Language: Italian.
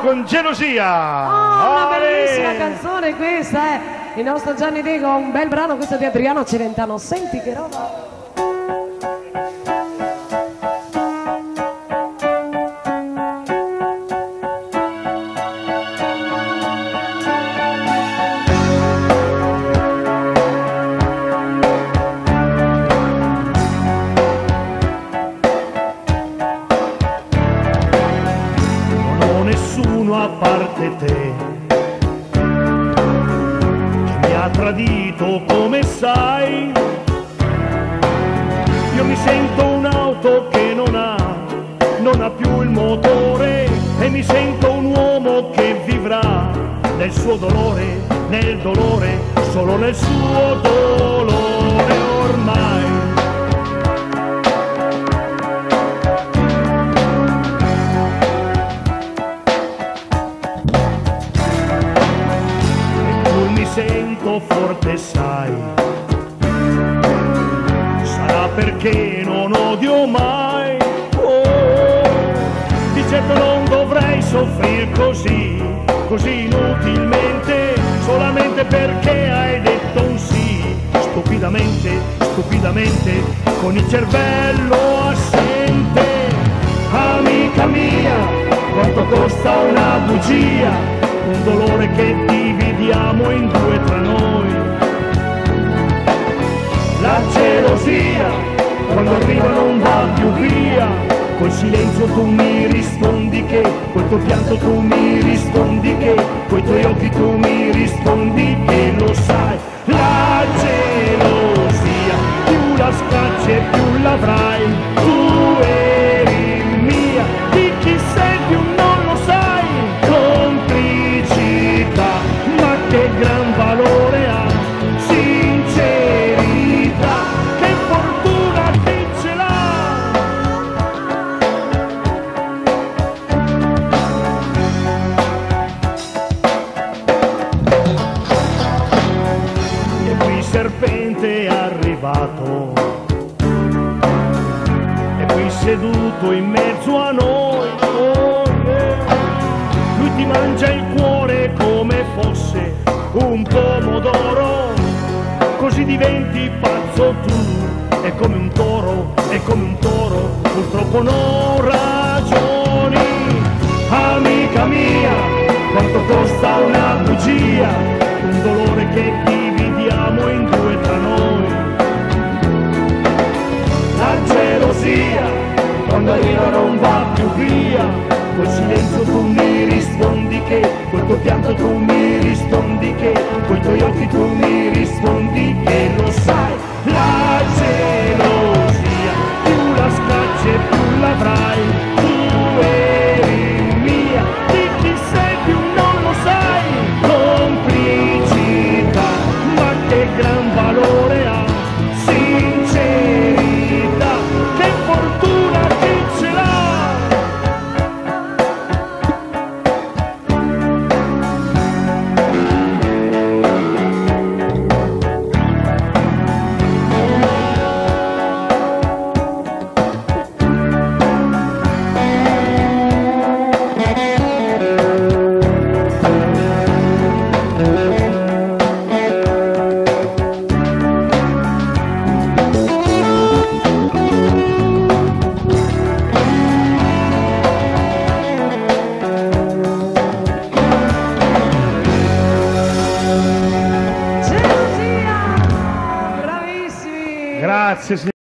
con Gelosia. Oh, una bellissima canzone questa, il nostro Gianni Diego, un bel brano questo di Adriano Celentano. Senti che roba. Nessuno a parte te che mi ha tradito, come sai. Io mi sento un'auto che non ha più il motore, e mi sento un uomo che vivrà nel suo dolore, nel dolore, solo nel suo dolore ormai. Sento forte, sai, sarà perché non odio mai. Oh, di certo non dovrei soffrire così, così inutilmente, solamente perché hai detto un sì, stupidamente, stupidamente, con il cervello assente. Amica mia, quanto costa una bugia, un dolore che dividiamo in due tra noi. La gelosia, quando arriva non va più via, col silenzio tu mi rispondi che, col tuo pianto tu mi rispondi che, coi tuoi occhi tu mi rispondi che lo sai. La gelosia, più la scacci e più l'avrai, tu eri mia, di chi sei più non lo sai. Che gran valore ha, sincerità, che fortuna chi ce l'ha. E qui il serpente è arrivato, e qui seduto in mezzo a noi. Oh, yeah. Lui ti mangia il cuore come fosse un pomodoro, così diventi pazzo tu, è come un toro, è come un toro, purtroppo non ragioni. Amica mia, quanto costa una bugia, un dolore che dividiamo in due tra noi. La gelosia, quando arriva non va più via, col silenzio tu mi rispondi che, col tuo pianto tu mi rispondi che, coi tuoi occhi tu mi rispondi che lo sai. La gelosia, più la scacci e più l'avrai, tu eri mia, di chi sei più non lo sai. Complicità, ma che gran valore ha, sincerità, che fortuna chi ce l'ha. Grazie signor